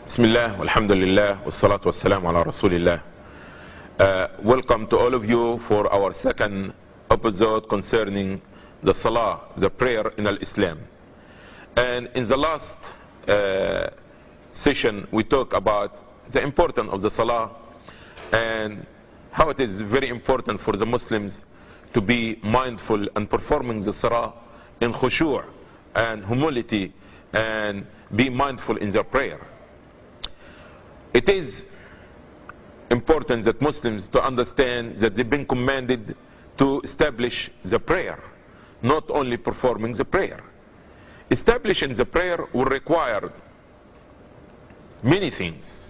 Bismillah, alhamdulillah, wassalatu wassalamu ala rasulillah. Welcome to all of you for our second episode concerning the salah, the prayer in al-Islam. And in the last session we talked about the importance of the salah and how it is very important for the Muslims to be mindful and performing the salah in khushu' and humility and be mindful in their prayer. It is important that Muslims to understand that they've been commanded to establish the prayer, not only performing the prayer. Establishing the prayer will require many things,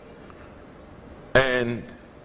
and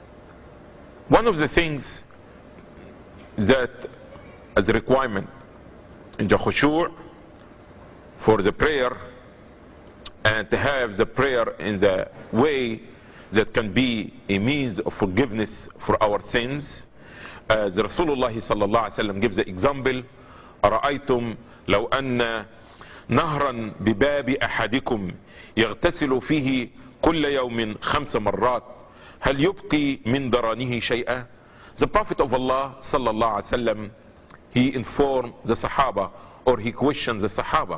one of the things that as a requirement in the khushu' for the prayer, and to have the prayer in the way that can be a means of forgiveness for our sins. As Rasulullah sallallahu alaihi wasallam gives the example, أرأيتم لو أن نهرا بباب أحدكم يغتسل فيه كل يوم 5 مرات هل يبقي من درانه شيئا? The Prophet of Allah sallallahu alaihi wasallam, he informed the Sahaba, or he questioned the Sahaba.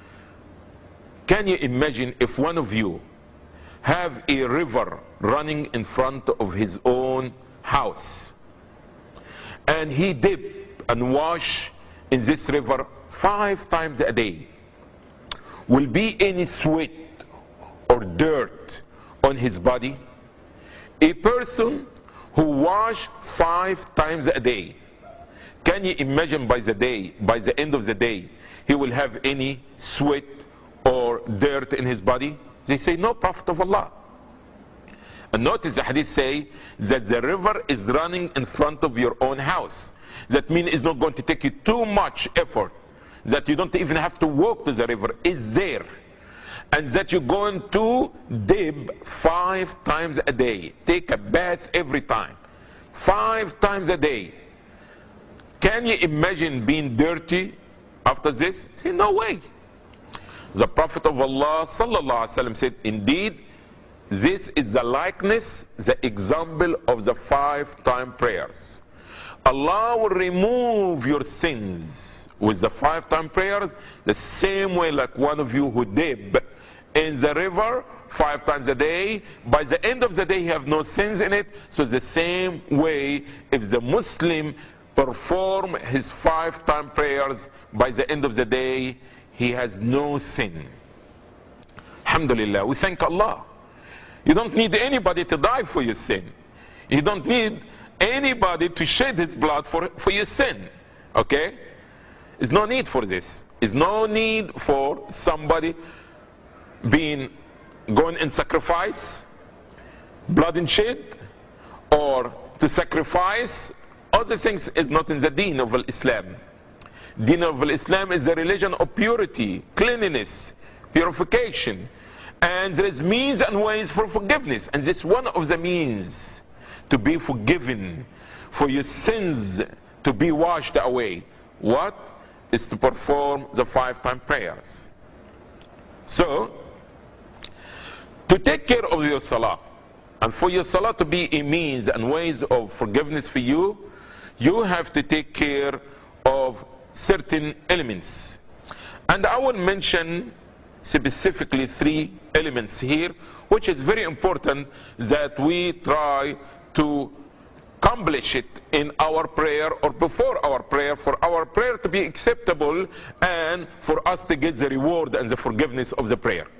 Can you imagine if one of you have a river running in front of his own house, and he dip and wash in this river 5 times a day? Will be any sweat or dirt on his body? A person who wash 5 times a day, can you imagine by the end of the day, he will have any sweat or dirt in his body? They say, no, Prophet of Allah. And notice the hadith say that the river is running in front of your own house. That means it's not going to take you too much effort, that you don't even have to walk to the river. It's there. And that you're going to dip 5 times a day, take a bath every time, 5 times a day. Can you imagine being dirty after this? Say, no way. The Prophet of Allah sallallahu alaihi wasallam said, indeed, this is the likeness, the example of the 5-time prayers. Allah will remove your sins with the 5-time prayers the same way like one of you who dip in the river 5 times a day. By the end of the day, he have no sins in it. So the same way, if the Muslim perform his 5-time prayers, by the end of the day, he has no sin. Alhamdulillah, we thank Allah. You don't need anybody to die for your sin. You don't need anybody to shed his blood for your sin. Okay? There's no need for this. There's no need for somebody going in sacrifice, blood and shed, or to sacrifice. Other things is not in the deen of Islam. Deen of Islam is a religion of purity, cleanliness, purification, and there is means and ways for forgiveness, and this is one of the means to be forgiven, for your sins to be washed away. What is to perform the 5-time prayers? So to take care of your salah, and for your salah to be a means and ways of forgiveness for you, you have to take care of certain elements. And I will mention specifically 3 elements here, which is very important that we try to accomplish it in our prayer or before our prayer, for our prayer to be acceptable and for us to get the reward and the forgiveness of the prayer.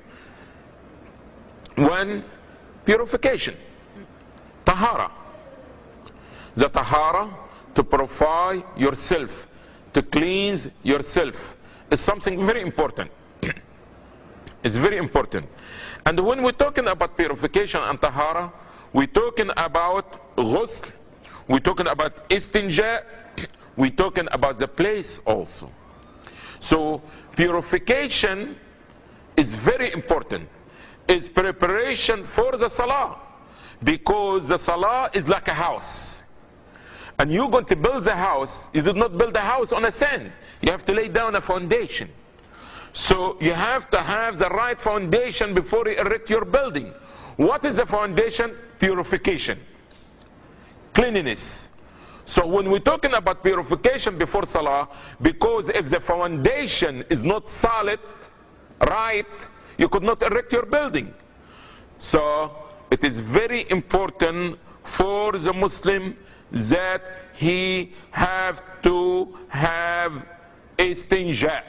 1, purification, tahara. The tahara, to purify yourself, to cleanse yourself, is something very important. It's very important. And when we're talking about purification and tahara, we're talking about ghusl, we're talking about istinja, we're talking about the place also. So purification is very important. It's preparation for the salah, because the salah is like a house. And you're going to build the house, you did not build the house on a sand. You have to lay down a foundation. So you have to have the right foundation before you erect your building. What is the foundation? Purification, cleanliness. So when we're talking about purification before salah, because if the foundation is not solid, right, you could not erect your building. So it is very important for the Muslim that he have to have istinja.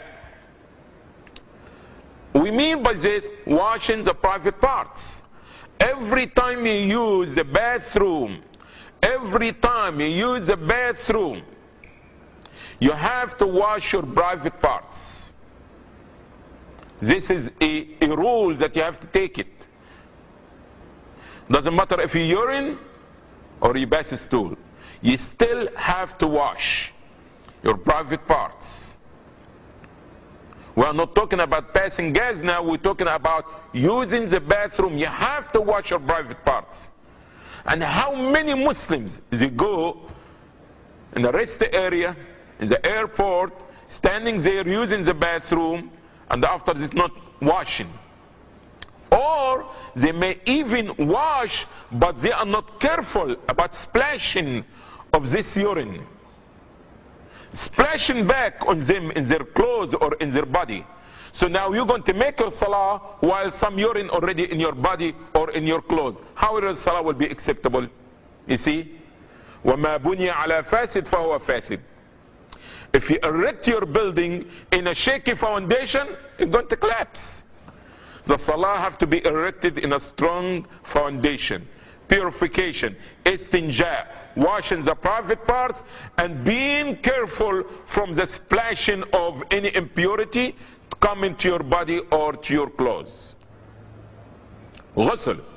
We mean by this washing the private parts. Every time you use the bathroom, you have to wash your private parts. This is a rule that you have to take it. Doesn't matter if you urine or you pass a stool, you still have to wash your private parts. We are not talking about passing gas now, we're talking about using the bathroom. You have to wash your private parts. And how many Muslims, they go in the rest area, in the airport, standing there using the bathroom, and after this not washing. Or they may even wash, but they are not careful about splashing of this urine, splashing back on them in their clothes or in their body. So now you're going to make your salah while some urine already in your body or in your clothes. How your salah will be acceptable? You see? وَمَا بُنِيَ عَلَى فَاسِدٍ فَهُوَ فَاسِدٍ. If you erect your building in a shaky foundation, it's going to collapse. The salah have to be erected in a strong foundation. Purification, istinja, washing the private parts, and being careful from the splashing of any impurity coming to your body or to your clothes. Ghusl.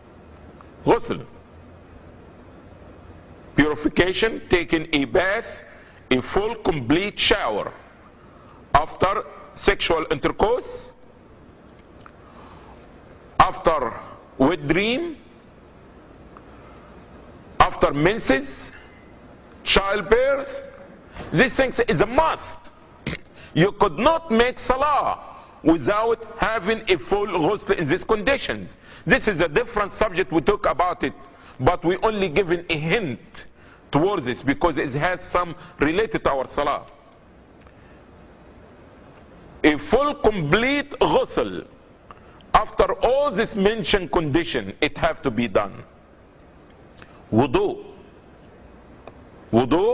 Purification, taking a bath, a full complete shower after sexual intercourse, after wet dream, after menses, childbirth. These things is a must. You could not make salah without having a full ghusl in these conditions. This is a different subject, we talk about it, but we only given a hint towards this because it has some related to our salah. A full complete ghusl after all this mentioned condition, it have to be done. Wudu